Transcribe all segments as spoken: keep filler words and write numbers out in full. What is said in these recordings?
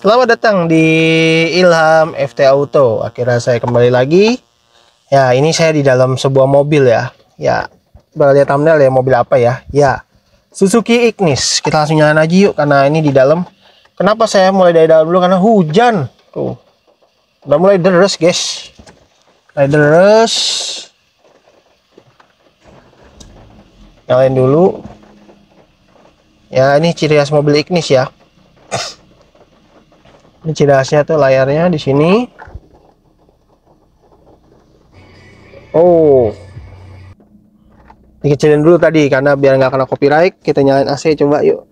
Selamat datang di Ilham F T Auto. Akhirnya saya kembali lagi. Ya, ini saya di dalam sebuah mobil ya. Ya, udah lihat thumbnail ya, mobil apa ya? Ya, Suzuki Ignis. Kita langsung jalan aja yuk, karena ini di dalam. Kenapa saya mulai dari dalam dulu? Karena hujan. Tuh, udah mulai deres guys. Mulai deres. Nyalain dulu. Ya, ini ciri khas mobil Ignis ya. Ini ciri khasnya tuh layarnya di sini. Oh, dikecilin dulu tadi karena biar nggak kena copyright. Kita nyalain A C coba yuk.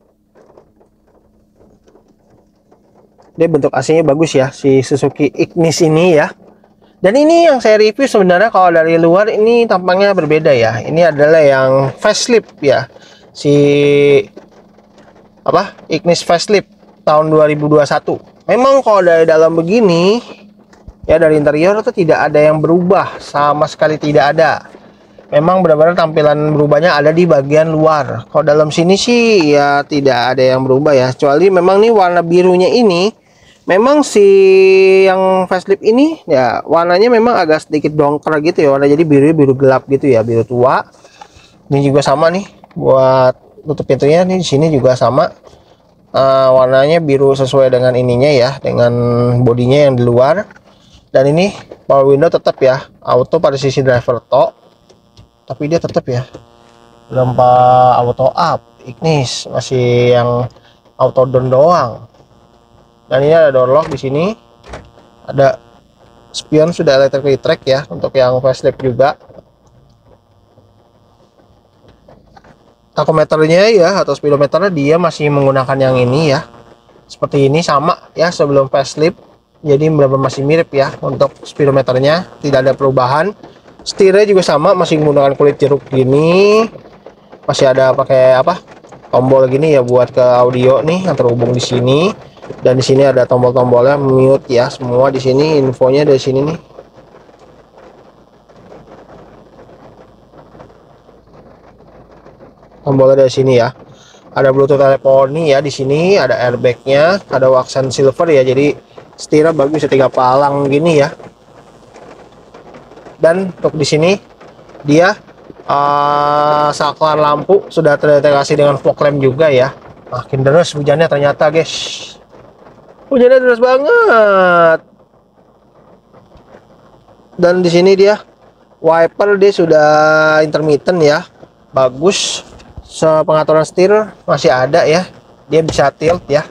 Dia bentuk A C-nya bagus ya, si Suzuki Ignis ini ya. Dan ini yang saya review sebenarnya kalau dari luar ini tampangnya berbeda ya. Ini adalah yang facelift ya. Si apa? Ignis facelift tahun dua ribu dua puluh satu. Memang kalau dari dalam begini ya, dari interior itu tidak ada yang berubah, sama sekali tidak ada. Memang benar-benar tampilan berubahnya ada di bagian luar. Kalau dalam sini sih ya tidak ada yang berubah ya. Kecuali memang nih warna birunya ini, memang si yang facelift ini ya warnanya memang agak sedikit dongker gitu ya. Warna jadi biru biru gelap gitu ya, biru tua. Ini juga sama nih buat tutup pintunya nih, di sini juga sama. Uh, warnanya biru sesuai dengan ininya ya, dengan bodinya yang di luar. Dan ini power window tetap ya, auto pada sisi driver to, tapi dia tetap ya tanpa auto up. Ignis masih yang auto down doang. Dan ini ada door lock di sini, ada spion sudah electric track ya untuk yang facelift juga. Tachometernya ya atau speedometernya dia masih menggunakan yang ini ya, seperti ini sama ya sebelum facelift. Jadi benar-benar masih mirip ya untuk speedometernya, tidak ada perubahan. Setirnya juga sama, masih menggunakan kulit jeruk gini. Masih ada pakai apa? Tombol gini ya buat ke audio nih yang terhubung di sini. Dan di sini ada tombol-tombolnya mute ya, semua di sini infonya dari sini nih. Tombolnya dari sini ya. Ada Bluetooth teleponi ya di sini, ada airbagnya, ada waxan silver ya. Jadi setirnya bagus ya, tiga palang gini ya. Dan untuk di sini dia uh, saklar lampu sudah terintegrasi dengan fog lamp juga ya. Makin deras hujannya ternyata guys. Hujannya deras banget. Dan di sini dia wiper dia sudah intermittent ya. Bagus. So, pengaturan setir masih ada ya. Dia bisa tilt ya.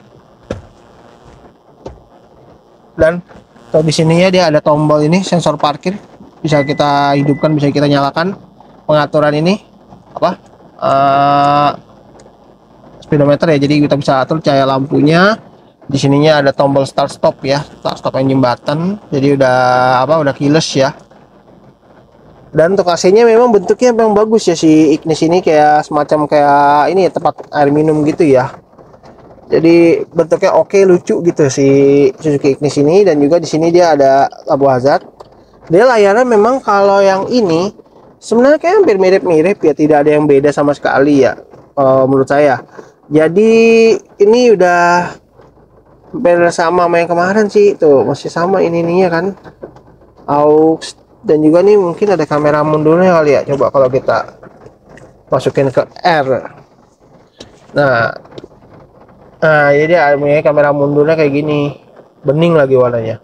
Dan kalau di sininya dia ada tombol ini sensor parkir, bisa kita hidupkan, bisa kita nyalakan. Pengaturan ini apa uh, speedometer ya, jadi kita bisa atur cahaya lampunya. Di sininya ada tombol start stop ya, start stop engine button, jadi udah apa udah keyless ya. Dan untuk A C-nya memang bentuknya memang bagus ya, si Ignis ini kayak semacam kayak ini ya, tempat air minum gitu ya. Jadi bentuknya oke, lucu gitu si Suzuki Ignis ini. Dan juga di sini dia ada lampu hazard. Dia layarnya memang kalau yang ini sebenarnya kayak hampir mirip-mirip ya, tidak ada yang beda sama sekali ya kalau menurut saya. Jadi ini udah hampir sama sama yang kemarin sih, tuh masih sama ini ininya kan, aux. Dan juga nih mungkin ada kamera mundurnya kali ya, coba kalau kita masukin ke R. Nah Nah, jadi ada kamera mundurnya kayak gini, bening lagi warnanya.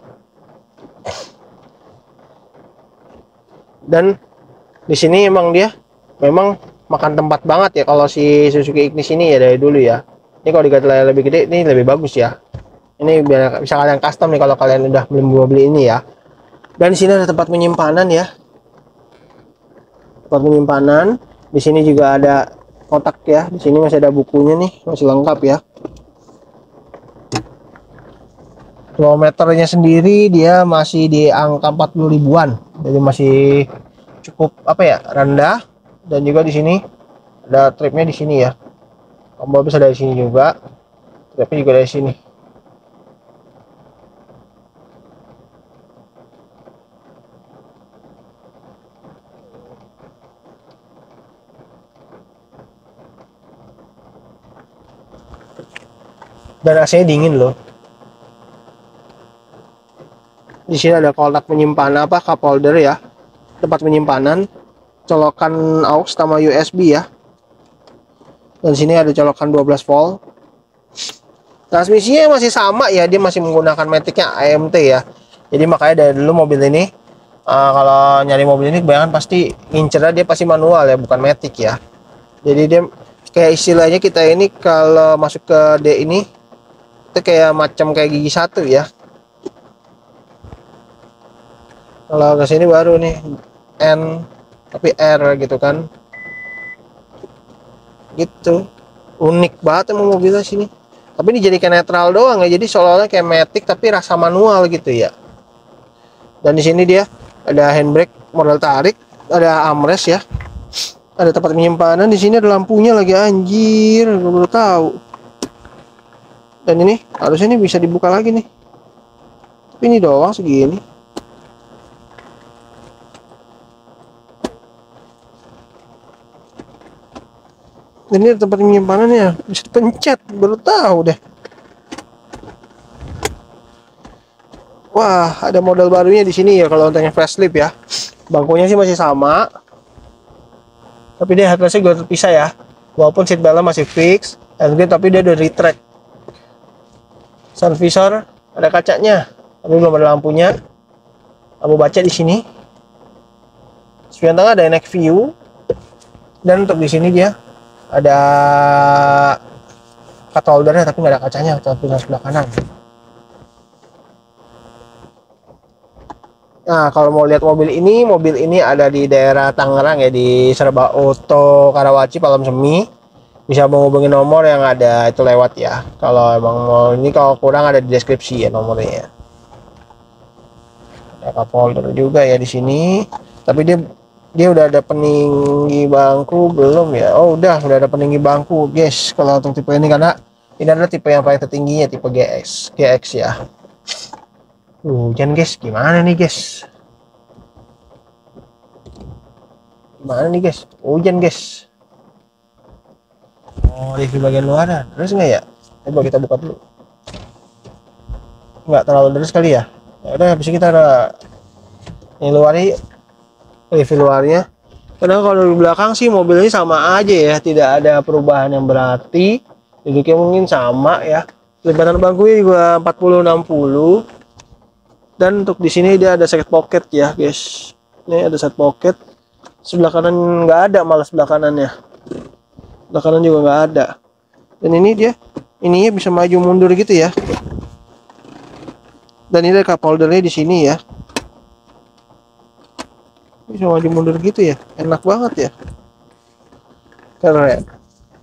Dan di sini emang dia memang makan tempat banget ya kalau si Suzuki Ignis ini ya dari dulu ya. Ini kalau diganti layar lebih gede ini lebih bagus ya. Ini biar bisa kalian custom nih kalau kalian udah beli mobil ini ya. Dan di sini ada tempat penyimpanan ya. Tempat penyimpanan. Di sini juga ada kotak ya. Di sini masih ada bukunya nih, masih lengkap ya. Kilometernya sendiri dia masih di angka empat puluh ribuan, jadi masih cukup apa ya, rendah. Dan juga di sini ada tripnya di sini ya, tombol bisa dari sini juga, tripnya juga dari sini. Dan A C-nya dingin loh. Di sini ada kotak penyimpanan apa cup holder ya, tempat penyimpanan, colokan aux sama U S B ya. Dan sini ada colokan dua belas volt. Transmisinya masih sama ya, dia masih menggunakan maticnya A M T ya. Jadi makanya dari dulu mobil ini uh, kalau nyari mobil ini kebanyakan pasti ngincernya dia pasti manual ya, bukan matic ya. Jadi dia kayak istilahnya kita ini kalau masuk ke D ini itu kayak macam kayak gigi satu ya. Kalau ke sini baru nih N tapi R gitu kan. Gitu. Unik banget emang mobilnya sini. Tapi ini jadi kayak netral doang ya. Jadi seolah-olah kayak matic tapi rasa manual gitu ya. Dan di sini dia ada handbrake model tarik, ada armrest ya. Ada tempat penyimpanan, di sini ada lampunya lagi, anjir, gue baru tahu. Dan ini harusnya ini bisa dibuka lagi nih. Tapi ini doang segini. Dan ini ada tempat penyimpanannya, bisa dipencet, baru tahu deh. Wah, ada model barunya di sini ya kalau untuk yang facelift ya. Bangkunya sih masih sama. Tapi dia headrestnya gue terpisah ya. Walaupun seat beltnya masih fix, handbrake tapi dia udah retract. Sun visor ada kacanya, tapi belum ada lampunya. Lampu baca di sini. Spion tengah ada neck view. Dan untuk di sini dia ada cup holdernya tapi nggak ada kacanya, tapi sebelah kanan. Nah, kalau mau lihat mobil ini, mobil ini ada di daerah Tangerang ya, di Serba Auto Karawaci Palem Semi. Bisa menghubungi nomor yang ada itu lewat ya. Kalau emang mau ini, kalau kurang ada di deskripsi ya nomornya. Ada cup holder juga ya di sini. Tapi dia dia udah ada peninggi bangku belum ya? Oh, udah, udah ada peninggi bangku, guys. Kalau untuk tipe ini karena ini adalah tipe yang paling tertingginya, tipe G X, G X ya. Hujan guys, gimana nih guys? Gimana nih guys? Hujan guys. Oh, di bagian luar terus nggak ya? Coba kita buka dulu. Nggak terlalu deras kali ya? Ya udah, habis kita ada yang luar ini, review luarnya. Karena kalau di belakang sih mobil ini sama aja ya, tidak ada perubahan yang berarti. Duduknya mungkin sama ya. Lebaran bangkunya juga empat puluh enam puluh. Dan untuk di sini dia ada side pocket ya guys. Ini ada side pocket. Sebelah kanan nggak ada, malah sebelah kanannya. Sebelah kanan juga nggak ada. Dan ini dia, ininya bisa maju mundur gitu ya. Dan ini ada cup holdernya di sini ya. Bisa maju mundur gitu ya, enak banget ya. Keren.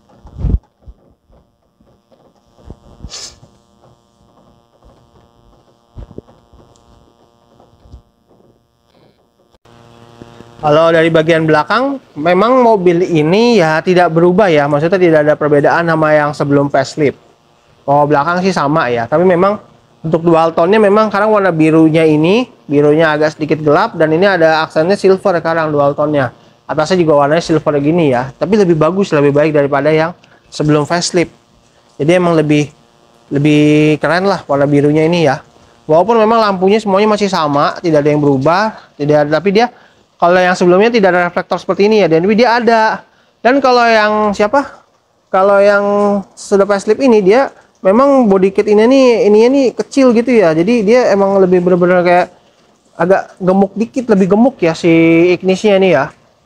Kalau dari bagian belakang, memang mobil ini ya tidak berubah ya, maksudnya tidak ada perbedaan sama yang sebelum facelift. Oh, belakang sih sama ya, tapi memang untuk dual tone-nya memang sekarang warna birunya ini, birunya agak sedikit gelap, dan ini ada aksennya silver sekarang dual tone-nya. Atasnya juga warnanya silver gini ya, tapi lebih bagus, lebih baik daripada yang sebelum facelift. Jadi emang lebih lebih keren lah warna birunya ini ya. Walaupun memang lampunya semuanya masih sama, tidak ada yang berubah, tidak ada, tapi dia kalau yang sebelumnya tidak ada reflektor seperti ini ya, dan dia ada. Dan kalau yang siapa? Kalau yang sudah facelift ini dia memang body kit ini nih, ininya nih kecil gitu ya. Jadi dia emang lebih bener-bener kayak agak gemuk dikit, lebih gemuk ya si Ignisnya nih ya.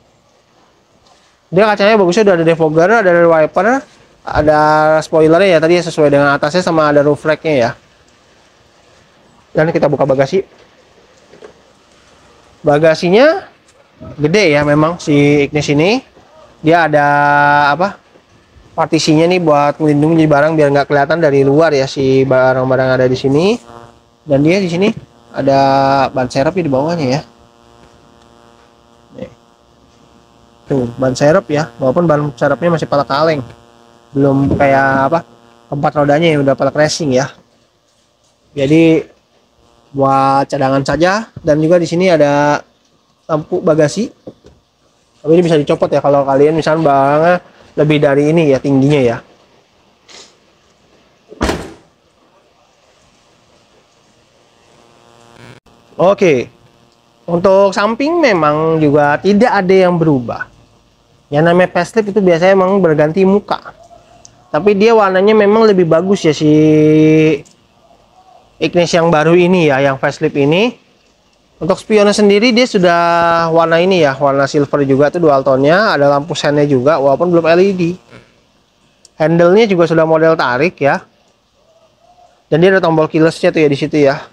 Dia kacanya bagusnya udah ada defogger, ada wiper, ada spoilernya ya tadi sesuai dengan atasnya, sama ada roof racknya ya. Dan kita buka bagasi. Bagasinya gede ya memang si Ignis ini. Dia ada apa, partisinya nih buat melindungi barang biar nggak kelihatan dari luar ya si barang-barang ada di sini. Dan dia di sini ada ban serep di bawahnya ya. Nih. Tuh ban serep ya, walaupun ban serepnya masih palak kaleng, belum kayak apa tempat rodanya yang udah palak racing ya. Jadi buat cadangan saja. Dan juga di sini ada lampu bagasi, tapi ini bisa dicopot ya kalau kalian misalnya barangnya lebih dari ini ya tingginya ya. Oke, untuk samping memang juga tidak ada yang berubah. Yang namanya facelift itu biasanya memang berganti muka. Tapi dia warnanya memang lebih bagus ya si Ignis yang baru ini ya, yang facelift ini. Untuk spionnya sendiri dia sudah warna ini ya, warna silver juga tuh dual tone-nya, ada lampu sennya juga walaupun belum L E D. Handle-nya juga sudah model tarik ya. Dan dia ada tombol keyless-nya tuh ya di situ ya.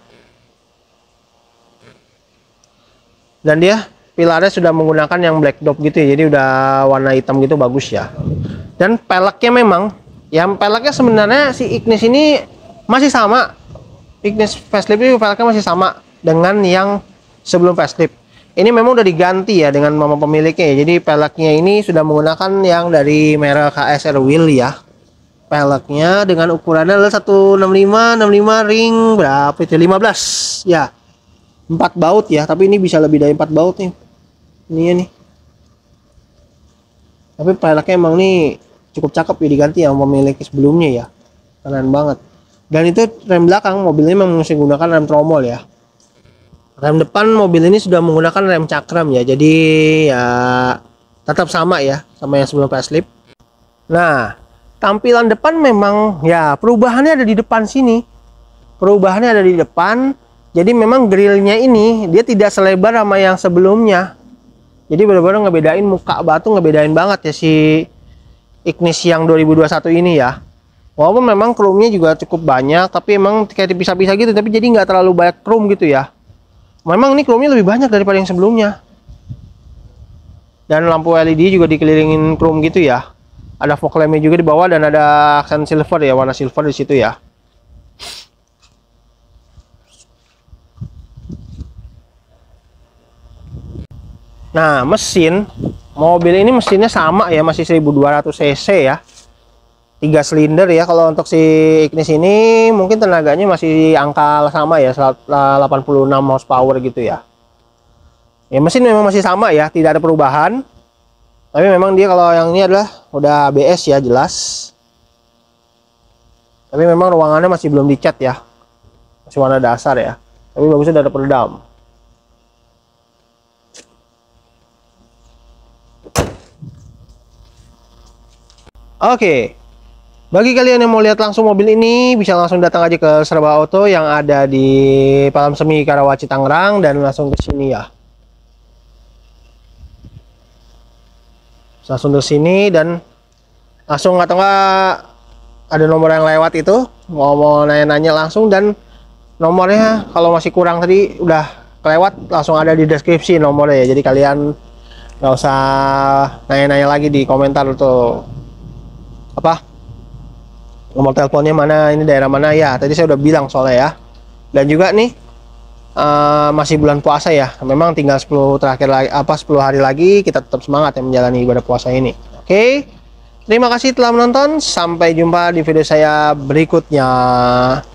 Dan dia pilarnya sudah menggunakan yang black dop gitu ya, jadi udah warna hitam gitu, bagus ya. Dan peleknya memang, yang peleknya sebenarnya si Ignis ini masih sama. Ignis facelift itu peleknya masih sama dengan yang sebelum facelift. Ini memang udah diganti ya dengan mama pemiliknya ya. Jadi peleknya ini sudah menggunakan yang dari merek K S R Wheel ya. Peleknya dengan ukurannya adalah seratus enam puluh lima enam puluh lima ring berapa itu, lima belas ya. empat baut ya, tapi ini bisa lebih dari empat baut nih. Ini nih. Tapi peleknya emang nih cukup cakep ya, diganti yang pemilik sebelumnya ya. Keren banget. Dan itu rem belakang mobilnya memang masih menggunakan rem tromol ya. Rem depan mobil ini sudah menggunakan rem cakram ya. Jadi ya tetap sama ya sama yang sebelum facelift. Nah, tampilan depan memang ya perubahannya ada di depan sini. Perubahannya ada di depan. Jadi memang grillnya ini dia tidak selebar sama yang sebelumnya. Jadi benar-benar ngebedain muka batu, ngebedain banget ya si Ignis yang dua ribu dua puluh satu ini ya. Walaupun memang chrome-nya juga cukup banyak, tapi emang kayak dipisah-pisah gitu, tapi jadi nggak terlalu banyak chrome gitu ya. Memang ini chrome-nya lebih banyak daripada yang sebelumnya. Dan lampu L E D juga dikelilingin chrome gitu ya. Ada fog lamp-nya juga di bawah dan ada aksen silver ya, warna silver di situ ya. Nah, mesin mobil ini mesinnya sama ya, masih seribu dua ratus cc ya. tiga silinder ya. Kalau untuk si Ignis ini mungkin tenaganya masih angka sama ya, delapan puluh enam horsepower gitu ya. Ya mesin memang masih sama ya, tidak ada perubahan. Tapi memang dia kalau yang ini adalah udah A B S ya, jelas. Tapi memang ruangannya masih belum dicat ya. Masih warna dasar ya. Tapi bagusnya udah ada peredam. Oke, bagi kalian yang mau lihat langsung mobil ini, bisa langsung datang aja ke Serba Auto yang ada di Palem Semi Karawaci Tangerang dan langsung ke sini ya. Langsung ke sini dan langsung, atau enggak ada nomor yang lewat itu, mau mau nanya-nanya langsung, dan nomornya kalau masih kurang tadi udah kelewat langsung ada di deskripsi nomornya ya. Jadi kalian nggak usah nanya-nanya lagi di komentar tuh apa nomor teleponnya mana, ini daerah mana ya, tadi saya udah bilang soalnya ya. Dan juga nih uh, masih bulan puasa ya, memang tinggal sepuluh terakhir lagi, apa sepuluh hari lagi kita tetap semangat yang menjalani ibadah puasa ini. Oke, terima kasih telah menonton, sampai jumpa di video saya berikutnya.